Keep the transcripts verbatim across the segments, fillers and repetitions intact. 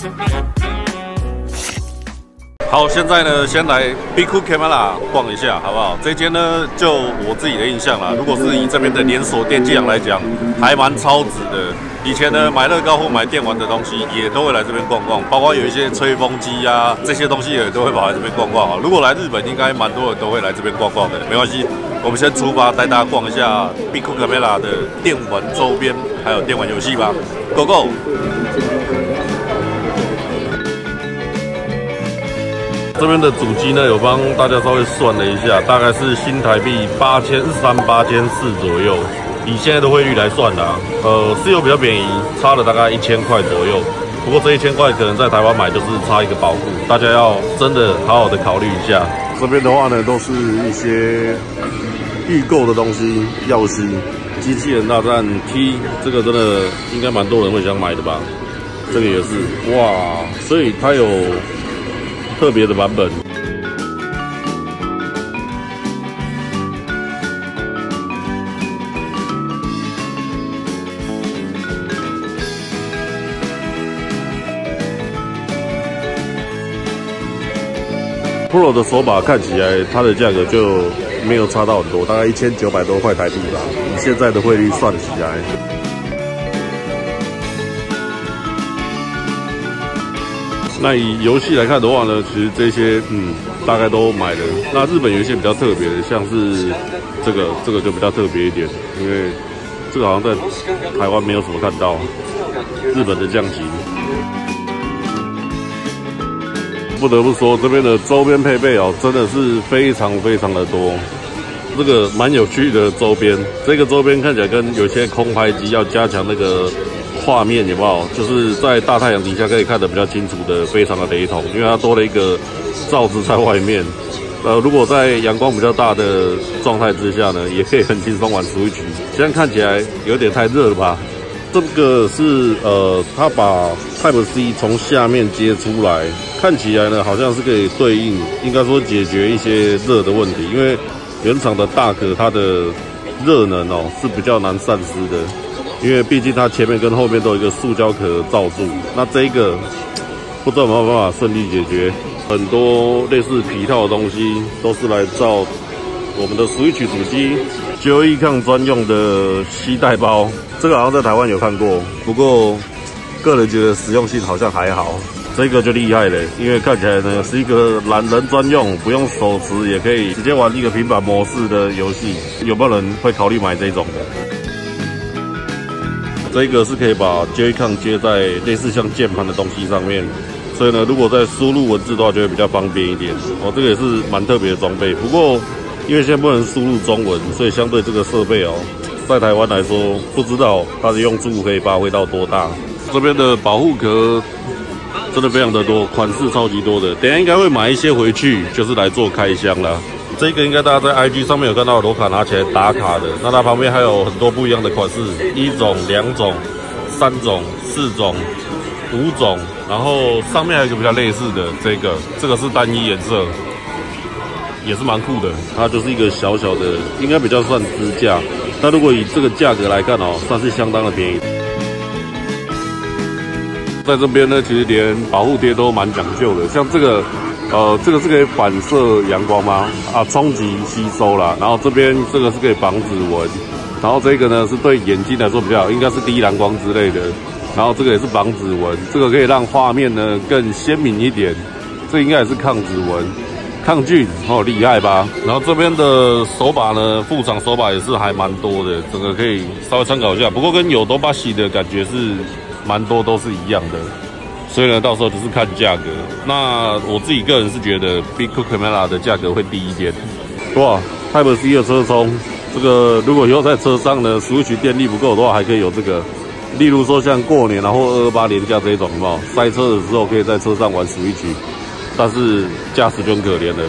好，现在呢，先来 Biku Camera 逛一下，好不好？这间呢，就我自己的印象啦，如果是以这边的连锁电器行来讲，还蛮超值的。以前呢，买乐高或买电玩的东西，也都会来这边逛逛，包括有一些吹风机啊，这些东西也都会跑来这边逛逛。如果来日本，应该蛮多人都会来这边逛逛的，没关系，我们先出发，带大家逛一下 Biku Camera 的电玩周边，还有电玩游戏吧 ，Go Go！ 这边的主机呢，有帮大家稍微算了一下，大概是新台币八千三、八千四左右。以现在的汇率来算啦，呃，是有比较便宜，差了大概一千块左右。不过这一千块可能在台湾买就是差一个保护，大家要真的好好的考虑一下。这边的话呢，都是一些预购的东西，耀西、机器人大战 T， 这个真的应该蛮多人会想买的吧？这个也是，哇，所以它有特别的版本。Pro 的手把看起来它的价格就没有差到很多，大概一千九百多块台币吧，以现在的汇率算起来。那以游戏来看的话呢，其实这些嗯大概都买了。那日本有一些比较特别的，像是这个这个就比较特别一点，因为这个好像在台湾没有什么看到。日本的降级，不得不说这边的周边配备哦，真的是非常非常的多。这个蛮有趣的周边，这个周边看起来跟有些空拍机要加强那个画面有没有？就是在大太阳底下可以看得比较清楚的，非常的雷同，因为它多了一个罩子在外面。呃，如果在阳光比较大的状态之下呢，也可以很轻松玩 Switch。这样看起来有点太热了吧？这个是呃，它把 Type C 从下面接出来，看起来呢好像是可以对应，应该说解决一些热的问题，因为原厂的大壳它的热能哦是比较难散失的。因为毕竟它前面跟后面都有一个塑胶壳罩住，那这一个不知道有没有办法顺利解决。很多类似皮套的东西都是来罩我们的 Switch 主机 Joy-Con 专用的携带包，这个好像在台湾有看过，不过个人觉得实用性好像还好。这个就厉害了，因为看起来呢是一个懒人专用，不用手持也可以直接玩一个平板模式的游戏。有没有人会考虑买这种的？这个是可以把 Joy-Con 接在类似像键盘的东西上面，所以呢，如果在输入文字的话，就会比较方便一点。哦，这个也是蛮特别的装备。不过，因为现在不能输入中文，所以相对这个设备哦，在台湾来说，不知道它的用处可以发挥到多大。这边的保护壳真的非常的多，款式超级多的。等一下应该会买一些回去，就是来做开箱啦。这个应该大家在 I G 上面有看到罗卡拿起来打卡的，那它旁边还有很多不一样的款式，一种、两种、三种、四种、五种，然后上面还有一个比较类似的，这个这个是单一颜色，也是蛮酷的。它就是一个小小的，应该比较算支架。那如果以这个价格来看哦，算是相当的便宜。在这边呢，其实连保护贴都蛮讲究的，像这个。呃，这个是可以反射阳光吗？啊，冲击吸收啦。然后这边这个是可以防指纹，然后这个呢是对眼睛来说比较好，应该是低蓝光之类的。然后这个也是防指纹，这个可以让画面呢更鲜明一点。这应该也是抗指纹、抗菌，哦，厉害吧？然后这边的手把呢，副厂手把也是还蛮多的，这个可以稍微参考一下。不过跟有多巴西的感觉是蛮多都是一样的。所以呢，到时候就是看价格。那我自己个人是觉得 Biku Camera 的价格会低一点。哇 ，Type C 的车充，这个如果以后在车上呢 ，Switch 电力不够的话，还可以有这个。例如说像过年然后二二八连假这种，有没有？塞车的时候可以在车上玩 Switch， 但是驾驶就很可怜了。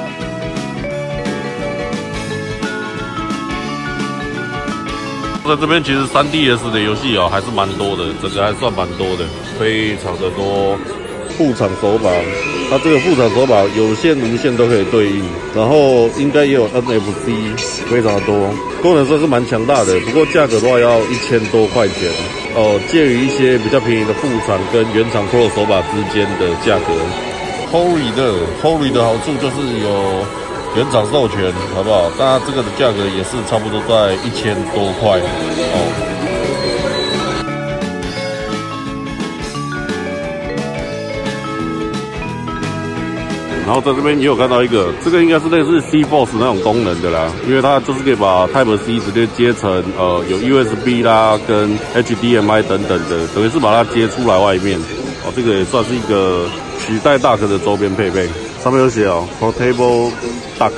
在这边其实 三 D S 的游戏哦还是蛮多的，整个还算蛮多的，非常的多。 副厂手把，它这个副厂手把有线、无线都可以对应，然后应该也有 N F C， 非常的多，功能算是蛮强大的。不过价格的话要一千多块钱哦，介于一些比较便宜的副厂跟原厂 Pro 手把之间的价格。Holy 的 Holy 的好处就是有原厂授权，好不好？那这个的价格也是差不多在一千多块哦。然后在这边也有看到一个，这个应该是类似 C Force 那种功能的啦，因为它就是可以把 Type C 直接接成呃有 U S B 啦跟 H D M I 等等的，等于是把它接出来外面。哦，这个也算是一个取代 Dock 的周边配备。上面有写哦 ，Portable Dock，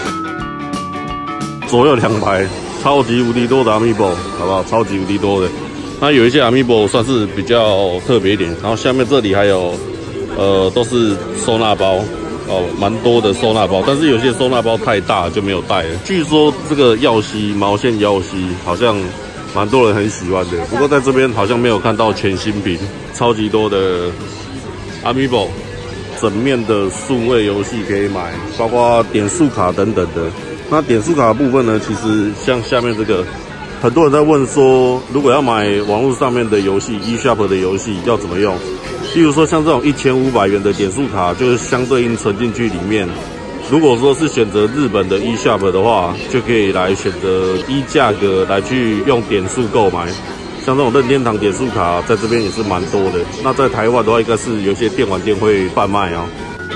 左右两排，超级无敌多的 Amiibo， 好不好？超级无敌多的。那有一些 Amiibo 算是比较特别一点，然后下面这里还有呃都是收纳包。哦，蛮多的收纳包，但是有些收纳包太大就没有带了。据说这个耀西毛线耀西好像蛮多人很喜欢的，不过在这边好像没有看到全新品，超级多的 Amiibo， 整面的数位游戏可以买，包括点数卡等等的。那点数卡的部分呢，其实像下面这个，很多人在问说，如果要买网络上面的游戏 eShop 的游戏要怎么用？例如说像这种一千五百元的点数卡，就是相对应存进去里面。如果说是选择日本的 eShop 的话，就可以来选择依价格来去用点数购买。像这种任天堂点数卡，在这边也是蛮多的。那在台湾的话，应该是有些电玩店会贩卖哦。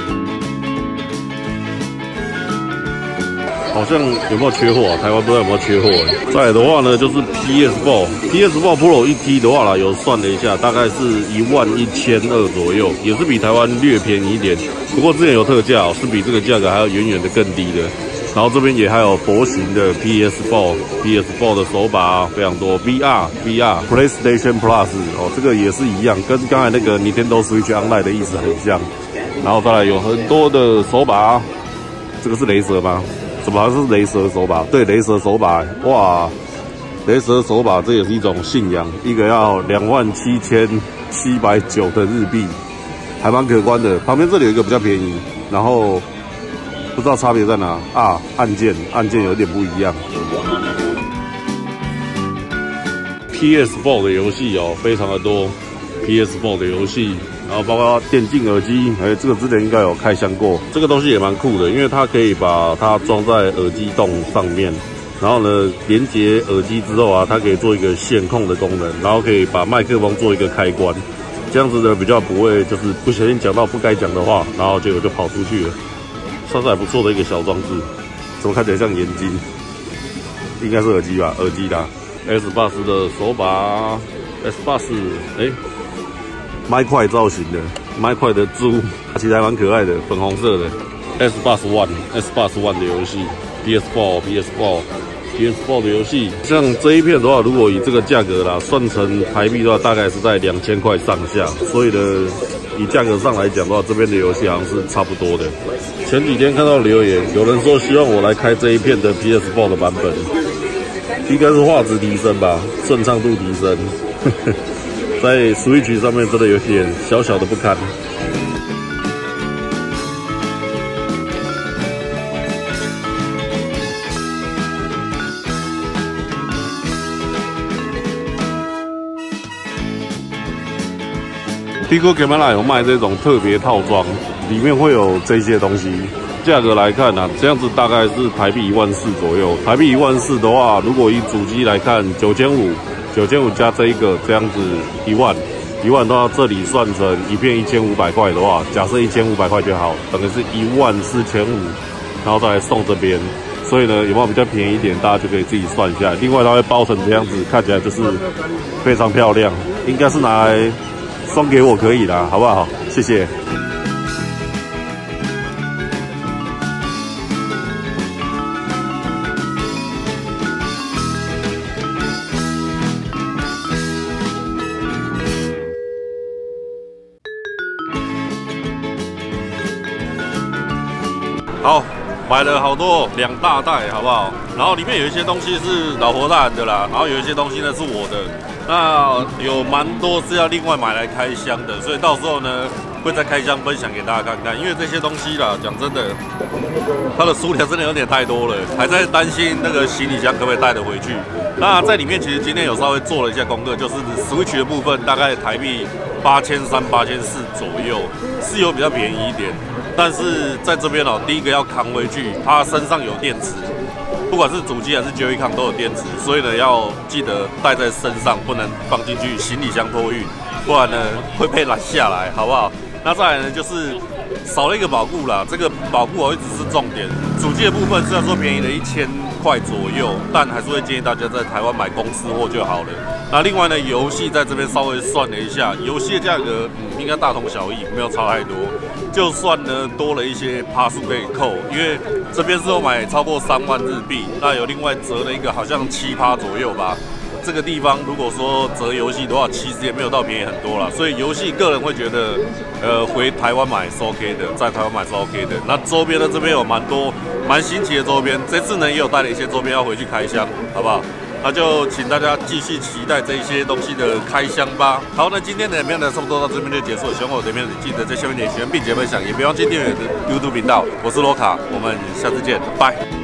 好像有没有缺货啊？台湾不知道有没有缺货。再来的话呢，就是 P S 四 P S 四 Pro 一 T 的话啦，有算了一下，大概是一万一千二左右，也是比台湾略便宜一点。不过之前有特价哦，是比这个价格还要远远的更低的。然后这边也还有薄型的 P S 四 P S 四 的手把非常多 ，V R V R PlayStation Plus 哦，这个也是一样，跟刚才那个 Nintendo Switch Online 的意思很像。然后再来有很多的手把，这个是雷蛇吗？怎么好像是雷蛇手把？对，雷蛇手把，哇，雷蛇手把这也是一种信仰，一个要两万七千七百九的日币，还蛮可观的。旁边这里有一个比较便宜，然后不知道差别在哪啊？按键按键有点不一样。P S 四 的游戏哦，非常的多 ，P S 四 的游戏。然后包括电竞耳机，哎，这个之前应该有开箱过。这个东西也蛮酷的，因为它可以把它装在耳机洞上面，然后呢，连接耳机之后啊，它可以做一个线控的功能，然后可以把麦克风做一个开关，这样子呢比较不会就是不小心讲到不该讲的话，然后结果就跑出去了，算是还不错的一个小装置。怎么看起来像眼睛？应该是耳机吧，耳机啦。S 八十的手把 ，S 八十，哎。麦块造型的麦块的猪，其实还蛮可爱的，粉红色的。S 八十 One S 八十 One 的游戏 ，P S 四 P S 四 P S 四 的游戏，像这一片的话，如果以这个价格啦，算成台币的话，大概是在两千块上下。所以呢，以价格上来讲的话，这边的游戏好像是差不多的。前几天看到留言，有人说希望我来开这一片的 P S 四 的版本，应该是画质提升吧，顺畅度提升。在 Switch 上面真的有点小小的不堪。Pico Camera 有卖这种特别套装，里面会有这些东西。价格来看呢、啊，这样子大概是台币一万四左右。台币一万四的话，如果以主机来看，九千五。九千五加这一个这样子一万，一万的话，这里算成一片一千五百块的话，假设一千五百块就好，等于是一万四千五，然后再来送这边。所以呢，有没有比较便宜一点，大家就可以自己算一下。另外，它会包成这样子，看起来就是非常漂亮，应该是拿来送给我可以啦，好不好？谢谢。好， 买了好多两大袋，好不好？然后里面有一些东西是老婆大人的啦，然后有一些东西呢是我的，那有蛮多是要另外买来开箱的，所以到时候呢会再开箱分享给大家看看。因为这些东西啦，讲真的，它的数量真的有点太多了，还在担心那个行李箱可不可以带得回去。那在里面其实今天有稍微做了一下功课，就是 Switch 的部分大概台币八千三、八千四左右，是有比较便宜一点。但是在这边哦，第一个要扛回去，它身上有电池，不管是主机还是 Joy-Con 都有电池，所以呢要记得带在身上，不能放进去行李箱托运，不然呢会被拦下来，好不好？那再来呢就是少了一个保固啦，这个保固哦一直是重点。主机的部分虽然说便宜了一千块左右，但还是会建议大家在台湾买公司货就好了。那另外呢，游戏在这边稍微算了一下，游戏的价格嗯应该大同小异，没有差太多。就算呢多了一些趴数可以扣，因为这边是有买超过三万日币，那有另外折了一个好像七趴左右吧。这个地方如果说折游戏的话，其实也没有到便宜很多啦，所以游戏个人会觉得，呃，回台湾买是 OK 的，在台湾买是 OK 的。那周边的这边有蛮多蛮新奇的周边，这次呢也有带了一些周边要回去开箱，好不好？那就请大家继续期待这一些东西的开箱吧。好，那今天的影片呢差不多到这边就结束了。喜欢我的影片，记得在下面点喜欢并且分享，也别忘记订阅我的 YouTube 频道。我是罗卡，我们下次见，拜。